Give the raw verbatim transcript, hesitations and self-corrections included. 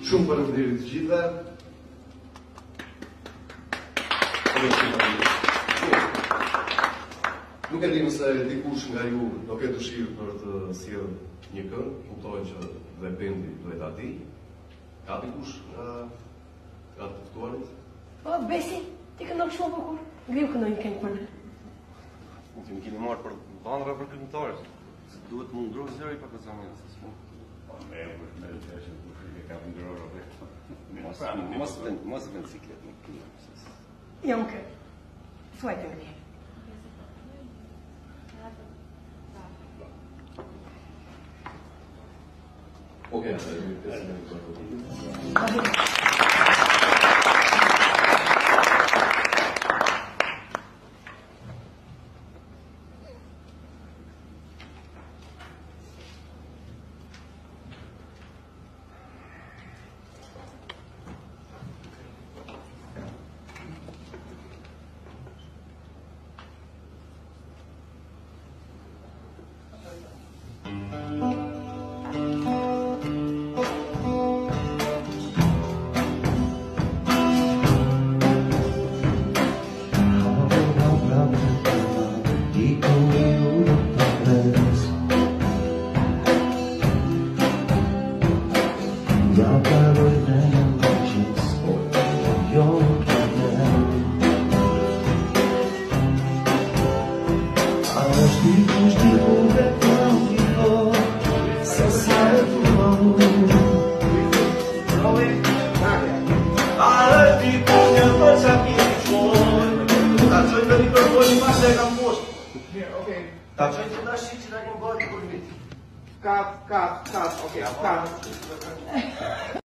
Shumë faleminderit të gjithëve. Nuk e di nëse dikush nga ju do ketë dëshirë për të sjellë një këngë, kuptoj që dhe bendi duhet ta di. Ka dikush nga nga të ftuarit? Po, Besi, ti këndon shumë bukur. Ngriu këndoj një këngë për ne. Ti më keni marrë për bandra për këngëtarës. Duhet më ndrojë zëri për këtë zanë. Po, me e për me të qeshën, për e ka ndrojë rrë. Mos vend, mos vend siklet në këngë. Jo, më kë. Thuaj të ngrihe. Okej, okay, Ta qëjtë të da shi që da kemë bërë i kur vit. Kat, kat, kat, okej, kat.